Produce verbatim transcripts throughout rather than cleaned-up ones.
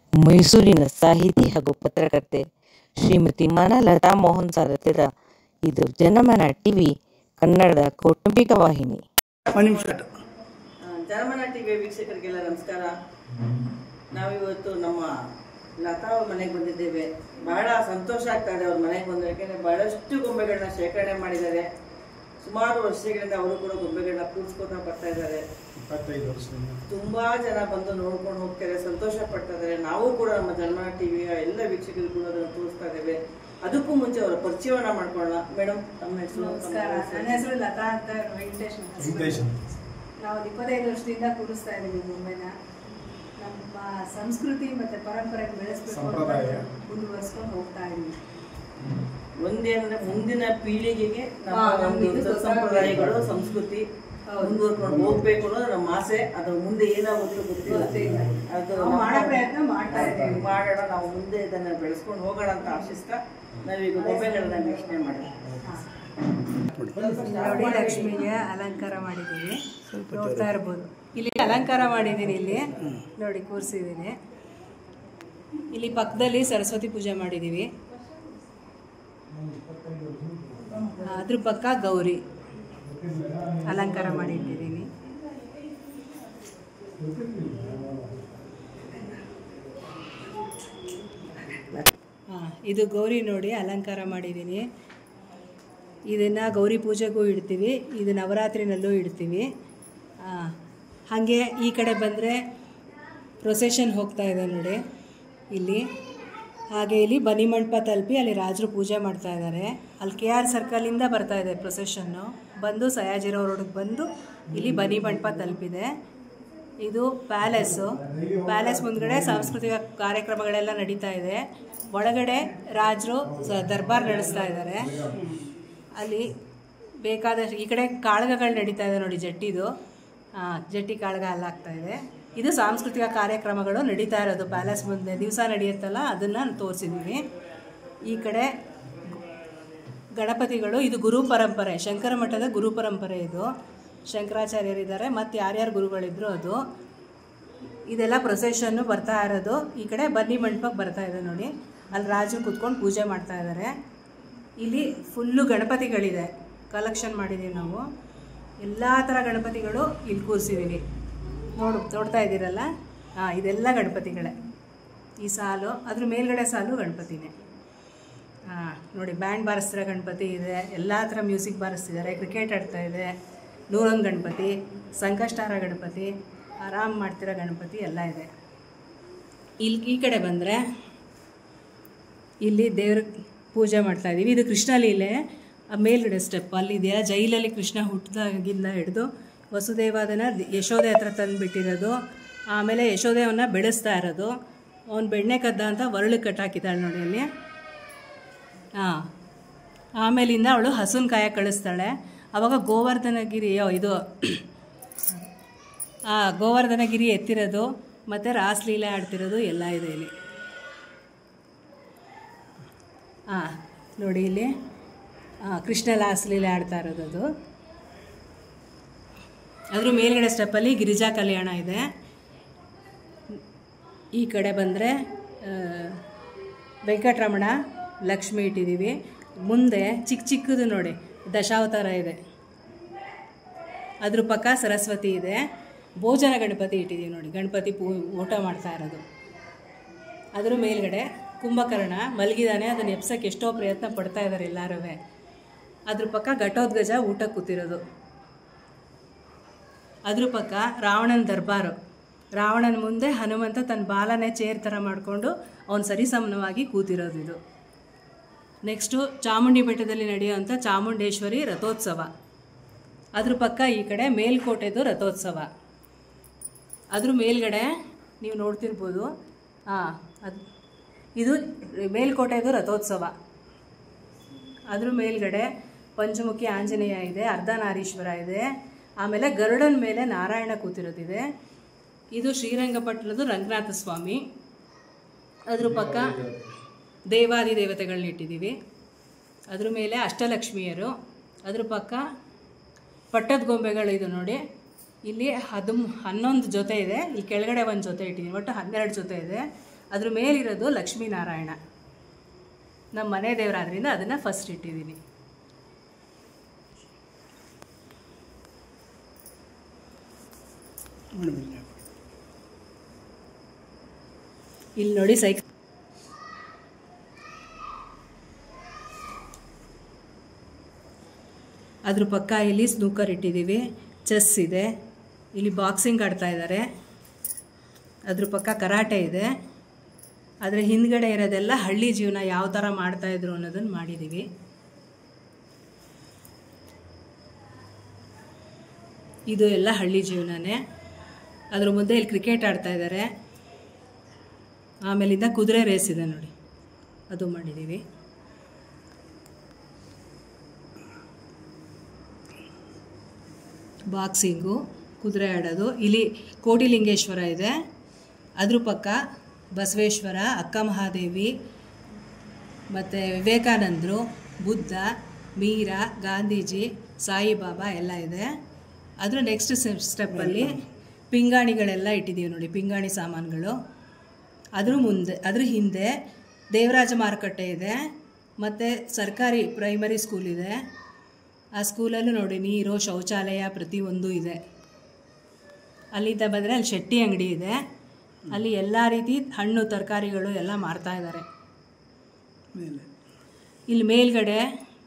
ಮೈಸೂರಿನ ಸಾಹಿತಿ ಹಾಗೂ ಪತ್ರಕರ್ತೆ ಶ್ರೀಮತಿ ಮಾನಲತಾ ಮೋಹನ್ ಸಾರಥ್ಯದ ಇದು ಜನಮನ ಟಿವಿ ಕನ್ನಡದ ಕೌಟುಂಬಿಕ ವಾಹಿನಿ. ಜನಮನ ಟಿವಿ ವೀಕ್ಷಕರಿಗೆಲ್ಲ ನಮಸ್ಕಾರ. ನಾವಿವತ್ತು ನಮ್ಮ ಲತಾ ಅವ್ರ ಮನೆಗೆ ಬಂದಿದ್ದೇವೆ. ಬಹಳ ಸಂತೋಷ ಆಗ್ತಾ ಇದೆ ಅವ್ರ ಮನೆಗೆ ಬಂದರೆ, ಯಾಕೆಂದರೆ ಬಹಳಷ್ಟು ಗೊಂಬೆಗಳನ್ನ ಶೇಖರಣೆ ಮಾಡಿದ್ದಾರೆ. ಸುಮಾರು ವರ್ಷಗಳಿಂದ ಅವರು ಕೂಡ ಗೊಂಬೆಗಳನ್ನ ಕೂರಿಸ್ಕೊತಾ ಬರ್ತಾ ಇದ್ದಾರೆ. ತುಂಬಾ ಜನ ಬಂದು ನೋಡ್ಕೊಂಡು ಹೋಗ್ತಾರೆ, ಸಂತೋಷ ಪಡ್ತಾ ಇದ್ದಾರೆ. ನಾವು ಕೂಡ ನಮ್ಮ ಜನಮನ ಟಿವಿಯ ಎಲ್ಲ ವೀಕ್ಷಕರು ಕೂಡ ಅದನ್ನು ತೋರಿಸ್ತಾ ಇದ್ದೇವೆ. ಅದಕ್ಕೂ ಮುಂಚೆ ಅವರ ಪರಿಚಯವನ್ನ ಮಾಡ್ಕೊಳ್ಳೋಣ. ಮೇಡಮ್, ತಮ್ಮ ಹೆಸರು? ನಮಸ್ಕಾರ, ನನ್ನ ಹೆಸರು ಲತಾ ಅಂತ, ವೆಂಕಟೇಶ್. ನಾವು ಇಪ್ಪತ್ತೈದು ವರ್ಷದಿಂದ ಕೂರಿಸ್ತಾ ಇದ್ದೀವಿ ಗೊಂಬೆನ. ನಮ್ಮ ಸಂಸ್ಕೃತಿ ಮತ್ತೆ ಪರಂಪರೆ ಬೆಳೆಸ್ಬೇಕು, ಮುಂದುವರ್ಸ್ಕೊಂಡು ಹೋಗ್ತಾ ಇದ್ದೀವಿ. ಒಂದೇನಂದ್ರೆ ಮುಂದಿನ ಪೀಳಿಗೆಗೆ ನಮ್ಮ ಸಂಪ್ರದಾಯಗಳು, ಸಂಸ್ಕೃತಿ ಮುಂದುವರ್ಕೊಂಡು ಹೋಗ್ಬೇಕು ಅನ್ನೋದು ನಮ್ಮ ಆಸೆ. ಅದು ಮುಂದೆ ಏನಾಗುತ್ತೋ ಗೊತ್ತಿಲ್ಲ, ಅದು ಮಾಡೋ ಪ್ರಯತ್ನ ಮಾಡ್ತಾ ಇದ್ದೀವಿ. ಮಾಡೋಣ, ನಾವು ಮುಂದೆ ಇದನ್ನ ಬೆಳೆಸ್ಕೊಂಡು ಹೋಗೋಣ ಅಂತ ಆಶಿಸ್ತಾ ನಾವೀಗ ಗೊಂಬೆಗಳನ್ನ ವೀಕ್ಷಣೆ ಮಾಡೋಣ. ನೋಡಿ, ಲಕ್ಷ್ಮಿಗೆ ಅಲಂಕಾರ ಮಾಡಿದ್ದೀವಿ, ನೋಡ್ತಾ ಇರ್ಬೋದು. ಇಲ್ಲಿ ಅಲಂಕಾರ ಮಾಡಿದ್ದೀನಿ, ಇಲ್ಲಿ ನೋಡಿ ಕೂರಿಸಿದ್ದೀನಿ. ಇಲ್ಲಿ ಪಕ್ಕದಲ್ಲಿ ಸರಸ್ವತಿ ಪೂಜೆ ಮಾಡಿದ್ದೀವಿ, ಅದ್ರ ಪಕ್ಕ ಗೌರಿ ಅಲಂಕಾರ ಮಾಡಿಟ್ಟಿದ್ದೀನಿ. ಹಾಂ, ಇದು ಗೌರಿ ನೋಡಿ ಅಲಂಕಾರ ಮಾಡಿದ್ದೀನಿ. ಇದನ್ನು ಗೌರಿ ಪೂಜೆಗೂ ಇಡ್ತೀವಿ, ಇದು ನವರಾತ್ರಿನಲ್ಲೂ ಇಡ್ತೀವಿ. ಹಾಗೆ ಈ ಕಡೆ ಬಂದರೆ ಪ್ರೊಸೆಷನ್ ಹೋಗ್ತಾ ಇದೆ ನೋಡಿ ಇಲ್ಲಿ. ಹಾಗೆ ಇಲ್ಲಿ ಬನ್ನಿ ಮಂಟಪ ತಲುಪಿ ಅಲ್ಲಿ ರಾಜರು ಪೂಜೆ ಮಾಡ್ತಾ ಇದ್ದಾರೆ. ಅಲ್ಲಿ ಕೆ ಆರ್ ಸರ್ಕಲಿಂದ ಬರ್ತಾ ಇದೆ ಪ್ರೊಸೆಷನ್ನು, ಬಂದು ಸಯಾಜಿರಾವ್ ರೋಡಿಗೆ ಬಂದು ಇಲ್ಲಿ ಬನ್ನಿ ಮಂಟಪ ತಲುಪಿದೆ. ಇದು ಪ್ಯಾಲೇಸು. ಪ್ಯಾಲೇಸ್ ಮುಂದ್ಗಡೆ ಸಾಂಸ್ಕೃತಿಕ ಕಾರ್ಯಕ್ರಮಗಳೆಲ್ಲ ನಡೀತಾ ಇದೆ. ಒಳಗಡೆ ರಾಜರು ದರ್ಬಾರ್ ನಡೆಸ್ತಾ ಇದ್ದಾರೆ. ಅಲ್ಲಿ ಬೇಕಾದಷ್ಟು ಈ ಕಡೆ ಕಾಳಗಗಳು ನಡೀತಾ ಇದೆ ನೋಡಿ, ಜಟ್ಟಿದು ಜಟ್ಟಿ ಕಾಳಗ ಅಲ್ಲಾಗ್ತಾ ಇದೆ. ಇದು ಸಾಂಸ್ಕೃತಿಕ ಕಾರ್ಯಕ್ರಮಗಳು ನಡೀತಾ ಇರೋದು ಪ್ಯಾಲೇಸ್ ಮುಂದೆ ದಿವಸ ನಡೆಯುತ್ತಲ್ಲ, ಅದನ್ನು ತೋರಿಸಿದ್ದೀವಿ. ಈ ಕಡೆ ಗಣಪತಿಗಳು, ಇದು ಗುರು ಪರಂಪರೆ, ಶಂಕರ ಮಠದ ಗುರು ಪರಂಪರೆ. ಇದು ಶಂಕರಾಚಾರ್ಯರಿದ್ದಾರೆ, ಮತ್ತು ಯಾರ್ಯಾರು ಗುರುಗಳಿದ್ರು ಅದು. ಇದೆಲ್ಲ ಪ್ರೊಸೆಷನ್ನು ಬರ್ತಾ ಇರೋದು. ಈ ಕಡೆ ಬನ್ನಿ ಮಂಟಪಕ್ಕೆ ಬರ್ತಾ ಇದೆ ನೋಡಿ, ಅಲ್ಲಿ ರಾಜರು ಕೂತ್ಕೊಂಡು ಪೂಜೆ ಮಾಡ್ತಾ ಇದ್ದಾರೆ. ಇಲ್ಲಿ ಫುಲ್ಲು ಗಣಪತಿಗಳಿದೆ, ಕಲೆಕ್ಷನ್ ಮಾಡಿದ್ದೀವಿ ನಾವು. ಎಲ್ಲ ಥರ ಗಣಪತಿಗಳು ಇಲ್ಲಿ ಕೂರಿಸಿದ್ದೀವಿ. ನೋಡು ನೋಡ್ತಾ ಇದ್ದೀರಲ್ಲ, ಹಾಂ, ಇದೆಲ್ಲ ಗಣಪತಿಗಳೇ. ಈ ಸಾಲು, ಅದ್ರ ಮೇಲ್ಗಡೆ ಸಾಲು ಗಣಪತಿನೇ. ಹಾಂ ನೋಡಿ, ಬ್ಯಾಂಡ್ ಬಾರಿಸ್ತಿರೋ ಗಣಪತಿ ಇದೆ, ಎಲ್ಲ ಥರ ಮ್ಯೂಸಿಕ್ ಬಾರಿಸ್ತಿದ್ದಾರೆ, ಕ್ರಿಕೆಟ್ ಆಡ್ತಾ ಇದೆ, ನೂರೊಂದು ಗಣಪತಿ, ಸಂಕಷ್ಟಾರ ಗಣಪತಿ, ಆರಾಮ್ ಮಾಡ್ತಿರೋ ಗಣಪತಿ ಎಲ್ಲ ಇದೆ. ಇಲ್ಲಿ ಈ ಕಡೆ ಬಂದರೆ ಇಲ್ಲಿ ದೇವ್ರ ಪೂಜೆ ಮಾಡ್ತಾ ಇದ್ದೀವಿ. ಇದು ಕೃಷ್ಣ ಲೀಲೆ. ಆ ಮೇಲ್ಗಡೆ ಸ್ಟೆಪ್ ಅಲ್ಲಿದೆಯಾ, ಜೈಲಲ್ಲಿ ಕೃಷ್ಣ ಹುಟ್ಟಿದಾಗಿಂದ ಹಿಡಿದು ವಸುದೇವದನ್ನು ಯಶೋದೆ ಹತ್ರ ತಂದುಬಿಟ್ಟಿರೋದು. ಆಮೇಲೆ ಯಶೋದೆಯನ್ನು ಬೆಳೆಸ್ತಾ ಇರೋದು. ಅವನು ಬೆಣ್ಣೆ ಕದ್ದ ಅಂತ ಒರಳಿಗೆ ಕಟ್ಟಾಕಿದ್ದಾಳೆ ನೋಡಿ ಅಲ್ಲಿ. ಹಾಂ, ಆಮೇಲಿಂದ ಅವಳು ಹಸುನ ಕಾಯ ಕಳಿಸ್ತಾಳೆ. ಆವಾಗ ಗೋವರ್ಧನಗಿರಿಯೋ ಇದು ಹಾಂ ಗೋವರ್ಧನಗಿರಿ ಎತ್ತಿರೋದು ಮತ್ತು ರಾಸಲೀಲೆ ಆಡ್ತಿರೋದು ಎಲ್ಲ ಇದೆ ಇಲ್ಲಿ. ಹಾಂ ನೋಡಿ, ಇಲ್ಲಿ ಹಾಂ ಕೃಷ್ಣ ರಾಸಲೀಲೆ ಆಡ್ತಾ ಇರೋದು ಅದು. ಅದ್ರ ಮೇಲ್ಗಡೆ ಸ್ಟೆಪ್ಪಲ್ಲಿ ಗಿರಿಜಾ ಕಲ್ಯಾಣ ಇದೆ. ಈ ಕಡೆ ಬಂದರೆ ವೆಂಕಟರಮಣ, ಲಕ್ಷ್ಮಿ ಇಟ್ಟಿದ್ದೀವಿ. ಮುಂದೆ ಚಿಕ್ಕ ಚಿಕ್ಕದು ನೋಡಿ ದಶಾವತಾರ ಇದೆ, ಅದ್ರ ಪಕ್ಕ ಸರಸ್ವತಿ ಇದೆ. ಭೋಜನ ಗಣಪತಿ ಇಟ್ಟಿದ್ದೀವಿ ನೋಡಿ, ಗಣಪತಿ ಪೂ ಊಟ ಮಾಡ್ತಾ ಇರೋದು. ಅದ್ರ ಮೇಲ್ಗಡೆ ಕುಂಭಕರ್ಣ ಮಲಗಿದಾನೆ, ಅದನ್ನು ಎಪ್ಸೋಕ್ಕೆ ಎಷ್ಟೋ ಪ್ರಯತ್ನ ಪಡ್ತಾ ಇದ್ದಾರೆ ಎಲ್ಲರೂ. ಅದ್ರ ಪಕ್ಕ ಘಟೋದ್ಗಜ ಊಟ ಕೂತಿರೋದು. ಅದ್ರ ಪಕ್ಕ ರಾವಣನ ದರ್ಬಾರು. ರಾವಣನ ಮುಂದೆ ಹನುಮಂತ ತನ್ನ ಬಾಲನೇ ಚೇರ್ ಥರ ಮಾಡಿಕೊಂಡು ಅವನು ಸರಿಸಮನವಾಗಿ ಕೂತಿರೋದು ಇದು. ನೆಕ್ಸ್ಟು ಚಾಮುಂಡಿ ಬೆಟ್ಟದಲ್ಲಿ ನಡೆಯುವಂಥ ಚಾಮುಂಡೇಶ್ವರಿ ರಥೋತ್ಸವ. ಅದ್ರ ಪಕ್ಕ ಈ ಕಡೆ ಮೇಲ್ಕೋಟೆದು ರಥೋತ್ಸವ. ಅದ್ರ ಮೇಲ್ಗಡೆ ನೀವು ನೋಡ್ತಿರ್ಬೋದು, ಹಾಂ, ಅದು ಇದು ಮೇಲ್ಕೋಟೆದು ರಥೋತ್ಸವ. ಅದ್ರ ಮೇಲ್ಗಡೆ ಪಂಚಮುಖಿ ಆಂಜನೇಯ ಇದೆ, ಅರ್ಧನಾರೀಶ್ವರ ಇದೆ, ಆಮೇಲೆ ಗರುಡನ ಮೇಲೆ ನಾರಾಯಣ ಕೂತಿರೋದಿದೆ. ಇದು ಶ್ರೀರಂಗಪಟ್ಟಣದ ರಂಗನಾಥ ಸ್ವಾಮಿ. ಅದ್ರ ಪಕ್ಕ ದೇವಾದಿ ದೇವತೆಗಳನ್ನ ಇಟ್ಟಿದ್ದೀವಿ. ಅದ್ರ ಮೇಲೆ ಅಷ್ಟಲಕ್ಷ್ಮಿಯರು. ಅದ್ರ ಪಕ್ಕ ಪಟ್ಟದ ಗೊಂಬೆಗಳು ಇದು ನೋಡಿ. ಇಲ್ಲಿ ಹದಿಮೂ ಹನ್ನೊಂದು ಜೊತೆ ಇದೆ. ಇಲ್ಲಿ ಕೆಳಗಡೆ ಒಂದು ಜೊತೆ ಇಟ್ಟಿದ್ದೀನಿ, ಒಟ್ಟು ಹನ್ನೆರಡು ಜೊತೆ ಇದೆ. ಅದ್ರ ಮೇಲಿರೋದು ಲಕ್ಷ್ಮೀನಾರಾಯಣ. ನಮ್ಮ ಮನೆ ದೇವರಾದ್ರಿಂದ ಅದನ್ನು ಫಸ್ಟ್ ಇಟ್ಟಿದ್ದೀನಿ. ಇಲ್ಲಿ ನೋಡಿ ಸೈಕ್ ಅದ್ರ ಪಕ್ಕ ಇಲ್ಲಿ ಸ್ನೂಕರ್ ಇಟ್ಟಿದ್ದೀವಿ, ಚೆಸ್ ಇದೆ, ಇಲ್ಲಿ ಬಾಕ್ಸಿಂಗ್ ಆಡ್ತಾ ಇದ್ದಾರೆ, ಅದ್ರ ಪಕ್ಕ ಕರಾಟೆ ಇದೆ. ಅದರ ಹಿಂದ್ಗಡೆ ಇರೋದೆಲ್ಲ ಹಳ್ಳಿ ಜೀವನ ಯಾವ ಥರ ಮಾಡ್ತಾಯಿದ್ರು ಅನ್ನೋದನ್ನು ಮಾಡಿದ್ದೀವಿ. ಇದು ಎಲ್ಲ ಹಳ್ಳಿ ಜೀವನನೇ. ಅದ್ರ ಮುಂದೆ ಇಲ್ಲಿ ಕ್ರಿಕೆಟ್ ಆಡ್ತಾ ಇದ್ದಾರೆ. ಆಮೇಲಿಂದ ಕುದುರೆ ರೇಸ್ ಇದೆ ನೋಡಿ, ಅದು ಮಾಡಿದ್ದೀವಿ. ಬಾಕ್ಸಿಂಗು, ಕುದುರೆ ಆಡೋದು. ಇಲ್ಲಿ ಕೋಟಿಲಿಂಗೇಶ್ವರ ಇದೆ, ಅದ್ರ ಪಕ್ಕ ಬಸವೇಶ್ವರ, ಅಕ್ಕ ಮಹಾದೇವಿ, ಮತ್ತು ವಿವೇಕಾನಂದರು, ಬುದ್ಧ, ಮೀರಾ, ಗಾಂಧೀಜಿ, ಸಾಯಿಬಾಬಾ ಎಲ್ಲ ಇದೆ. ಅದರ ನೆಕ್ಸ್ಟ್ ಸ್ಟೆಪ್ಪಲ್ಲಿ ಪಿಂಗಾಣಿಗಳೆಲ್ಲ ಇಟ್ಟಿದ್ದೀವಿ ನೋಡಿ, ಪಿಂಗಾಣಿ ಸಾಮಾನುಗಳು. ಅದ್ರ ಮುಂದೆ ಅದ್ರ ಹಿಂದೆ ದೇವರಾಜ ಮಾರುಕಟ್ಟೆ ಇದೆ, ಮತ್ತು ಸರ್ಕಾರಿ ಪ್ರೈಮರಿ ಸ್ಕೂಲ್ ಇದೆ. ಆ ಸ್ಕೂಲಲ್ಲೂ ನೋಡಿ ನೀರು, ಶೌಚಾಲಯ ಪ್ರತಿಯೊಂದು ಇದೆ. ಅಲ್ಲಿಂದ ಬಂದರೆ ಅಲ್ಲಿ ಶೆಟ್ಟಿ ಅಂಗಡಿ ಇದೆ, ಅಲ್ಲಿ ಎಲ್ಲ ರೀತಿ ಹಣ್ಣು ತರಕಾರಿಗಳು ಎಲ್ಲ ಮಾರ್ತಾ ಇದ್ದಾರೆ. ಇಲ್ಲಿ ಮೇಲ್ಗಡೆ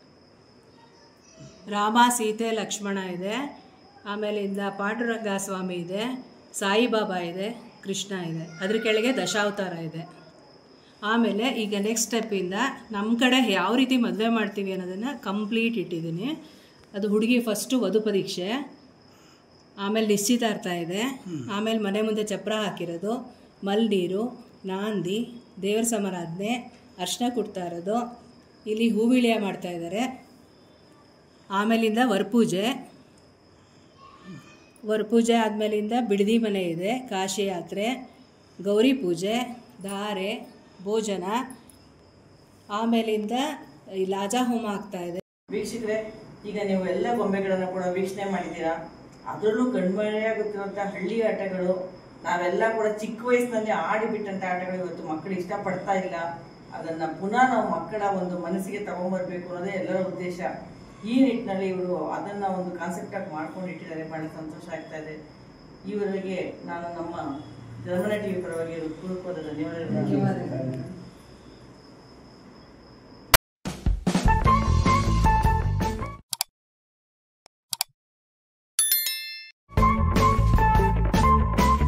ರಾಮ, ಸೀತೆ, ಲಕ್ಷ್ಮಣ ಇದೆ. ಆಮೇಲಿಂದ ಪಾಂಡುರಂಗ ಸ್ವಾಮಿ ಇದೆ, ಸಾಯಿಬಾಬಾ ಇದೆ, ಕೃಷ್ಣ ಇದೆ. ಅದ್ರ ಕೆಳಗೆ ದಶಾವತಾರ ಇದೆ. ಆಮೇಲೆ ಈಗ ನೆಕ್ಸ್ಟ್ ಸ್ಟೆಪ್ಪಿಂದ ನಮ್ಮ ಕಡೆ ಯಾವ ರೀತಿ ಮದುವೆ ಮಾಡ್ತೀವಿ ಅನ್ನೋದನ್ನು ಕಂಪ್ಲೀಟ್ ಇಟ್ಟಿದ್ದೀನಿ. ಅದು ಹುಡುಗಿ ಫಸ್ಟು ವಧು ಪರೀಕ್ಷೆ, ಆಮೇಲೆ ನಿಶ್ಚಿತಾರ್ಥ ಇದೆ, ಆಮೇಲೆ ಮನೆ ಮುಂದೆ ಚಪ್ರ ಹಾಕಿರೋದು, ಮಲ್ನೀರು, ನಾಂದಿ, ದೇವರ ಸಮಾರಾಧನೆ, ಅರ್ಶಿನ ಕೊಡ್ತಾ ಇರೋದು, ಇಲ್ಲಿ ಹೂವಿಳಿಯ ಮಾಡ್ತಾಯಿದ್ದಾರೆ. ಆಮೇಲಿಂದ ವರಪೂಜೆ, ವರಪೂಜೆ ಆದಮೇಲಿಂದ ಬಿಡದಿ ಮನೆ ಇದೆ, ಕಾಶಿ ಯಾತ್ರೆ, ಗೌರಿ ಪೂಜೆ, ಧಾರೆ, ಭೋಜನ, ಆಮೇಲಿಂದ ಈ ಲಾಜಾ ಹೋಮ ಆಗ್ತಾ ಇದೆ. ವೀಕ್ಷಕರೇ, ಈಗ ನೀವು ಎಲ್ಲ ಗೊಂಬೆಗಳನ್ನು ಕೂಡ ವೀಕ್ಷಣೆ ಮಾಡಿದ್ದೀರಾ. ಅದರಲ್ಲೂ ಕಣ್ಮರೆಯಾಗುತ್ತಿರುವಂಥ ಹಳ್ಳಿ ಆಟಗಳು, ನಾವೆಲ್ಲ ಕೂಡ ಚಿಕ್ಕ ವಯಸ್ಸಿನಲ್ಲಿ ಆಡಿಬಿಟ್ಟಂಥ ಆಟಗಳು ಇವತ್ತು ಮಕ್ಕಳು ಇಷ್ಟಪಡ್ತಾ ಇಲ್ಲ. ಅದನ್ನು ಪುನಃ ನಾವು ಮಕ್ಕಳ ಒಂದು ಮನಸ್ಸಿಗೆ ತಗೊಂಡ್ಬರ್ಬೇಕು ಅನ್ನೋದೇ ಎಲ್ಲರ ಉದ್ದೇಶ. ಈ ನಿಟ್ಟಿನಲ್ಲಿ ಇವರು ಅದನ್ನು ಒಂದು ಕಾನ್ಸೆಪ್ಟಾಗಿ ಮಾಡ್ಕೊಂಡು ಇಟ್ಟಿದ್ದಾರೆ. ಭಾಳ ಸಂತೋಷ ಆಗ್ತಾ ಇದೆ. ಇವರಿಗೆ ನಾನು ನಮ್ಮ ಜರ್ಮನಿ ಟಿವಿ ಪರವಾಗಿ ಪೂರ್ವಕವಾದ ಧನ್ಯವಾದಗಳು.